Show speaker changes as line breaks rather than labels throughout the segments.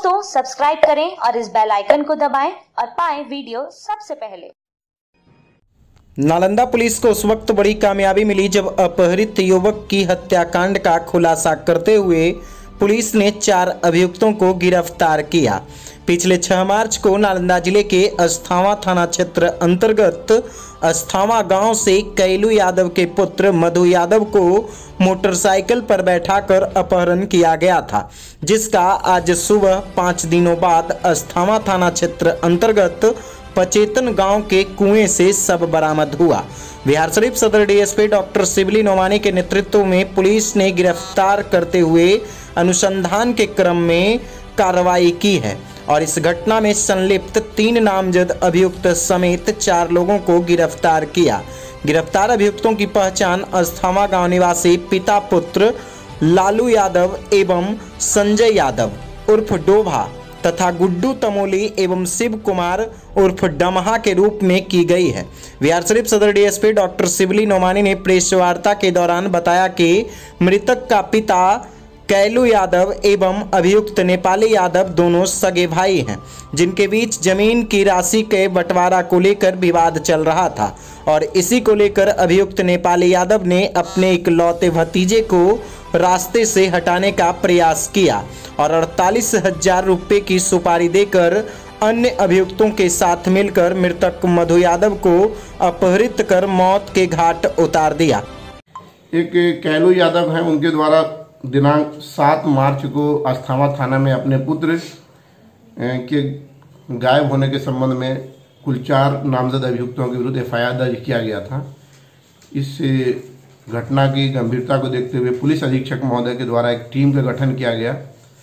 दोस्तों सब्सक्राइब करें और इस बेल आइकन को दबाएं और पाएं वीडियो सबसे पहले।
नालंदा पुलिस को उस वक्त बड़ी कामयाबी मिली जब अपहरित युवक की हत्याकांड का खुलासा करते हुए पुलिस ने 4 अभियुक्तों को गिरफ्तार किया। पिछले 6 मार्च को नालंदा जिले के अस्थावा थाना क्षेत्र अंतर्गत अस्थावा गांव से कैलू यादव के पुत्र मधु यादव को मोटरसाइकिल पर बैठाकर अपहरण किया गया था, जिसका आज सुबह 5 दिनों बाद अस्थावा थाना क्षेत्र अंतर्गत पचेतन गांव के कुएं से शव बरामद हुआ। बिहारशरीफ सदर डीएसपी डॉक्टर शिबली नोमानी के नेतृत्व में पुलिस ने गिरफ्तार करते हुए अनुसंधान के क्रम में कार्रवाई की है और इस घटना में संलिप्त 3 नामजद अभियुक्त समेत 4 लोगों को गिरफ्तार किया। गिरफ्तार अभियुक्तों की पहचान अस्थावा गांव निवासी पिता पुत्र लालू यादव एवं संजय यादव उर्फ डोभा तथा गुड्डू तमोली एवं शिव कुमार उर्फ डमहा के रूप में की गई है। बिहारशरीफ सदर डीएसपी डॉक्टर शिबली नोमानी ने प्रेस वार्ता के दौरान बताया कि मृतक का पिता कैलू यादव एवं अभियुक्त नेपाली यादव दोनों सगे भाई हैं, जिनके बीच जमीन की राशि के बंटवारा को लेकर विवाद चल रहा था और इसी को लेकर अभियुक्त नेपाली यादव ने अपने इकलौते भतीजे को रास्ते से हटाने का प्रयास किया और 48,000 रुपये की सुपारी देकर अन्य अभियुक्तों के साथ मिलकर मृतक मधु यादव को अपहरित कर मौत के घाट उतार दिया।
एक कैलू यादव हैं, उनके द्वारा दिनांक 7 मार्च को अस्थावा थाना में अपने पुत्र के गायब होने के संबंध में कुल 4 नामजद अभियुक्तों के विरुद्ध एफआईआर दर्ज किया गया था। इस घटना की गंभीरता को देखते हुए पुलिस अधीक्षक महोदय के द्वारा एक टीम का गठन किया गया,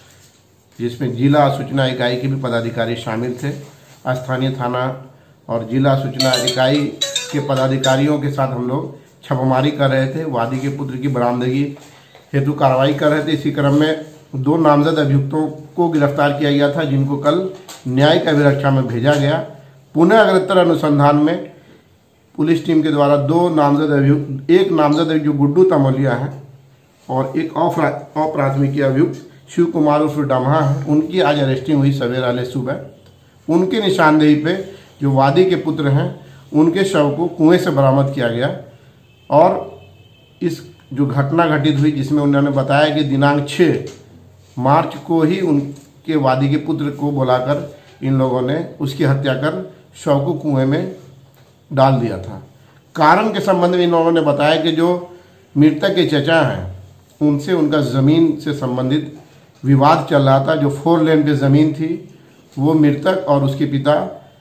जिसमें जिला सूचना इकाई के भी पदाधिकारी शामिल थे। स्थानीय थाना और जिला सूचना इकाई के पदाधिकारियों के साथ हम लोग छापेमारी कर रहे थे, वादी के पुत्र की बरामदगी हेतु कार्रवाई कर रहे थे। इसी क्रम में 2 नामजद अभियुक्तों को गिरफ्तार किया गया था, जिनको कल न्यायिक अभिरक्षा में भेजा गया। पुनः अग्रतर अनुसंधान में पुलिस टीम के द्वारा 2 नामजद अभियुक्त, एक नामजद जो गुड्डू तमोलिया है और एक अप्राथमिकी अभियुक्त शिव कुमार उर्फ डमहा है, उनकी आज अरेस्टिंग हुई सवेरे सुबह। उनकी निशानदेही पे जो वादी के पुत्र हैं उनके शव को कुएं से बरामद किया गया और इस जो घटना घटित हुई, जिसमें उन्होंने बताया कि दिनांक 6 मार्च को ही उनके वादी के पुत्र को बुलाकर इन लोगों ने उसकी हत्या कर शव को कुएं में डाल दिया था। कारण के संबंध में इन लोगों ने बताया कि जो मृतक के चचा हैं उनसे उनका ज़मीन से संबंधित विवाद चल रहा था। जो 4 लेन पे ज़मीन थी वो मृतक और उसके पिता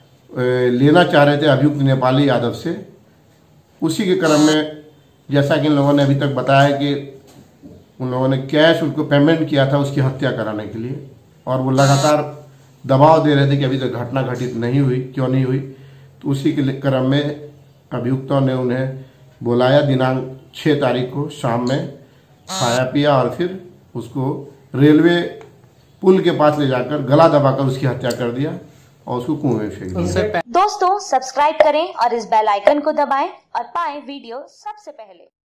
लेना चाह रहे थे अभियुक्त नेपाली यादव से। उसी के क्रम में जैसा कि इन लोगों ने अभी तक बताया कि उन लोगों ने कैश उनको पेमेंट किया था उसकी हत्या कराने के लिए और वो लगातार दबाव दे रहे थे कि अभी तक घटना घटित नहीं हुई, क्यों नहीं हुई। तो उसी के क्रम में अभियुक्तों ने उन्हें बुलाया दिनांक 6 तारीख को शाम में, खाया पिया और फिर उसको रेलवे पुल के पास ले जाकर गला दबाकर उसकी हत्या कर दिया और उसको कुएं में फेंक दिया।
दोस्तों सब्सक्राइब करें और इस बेल आइकन को दबाएं और पाएं वीडियो सबसे पहले।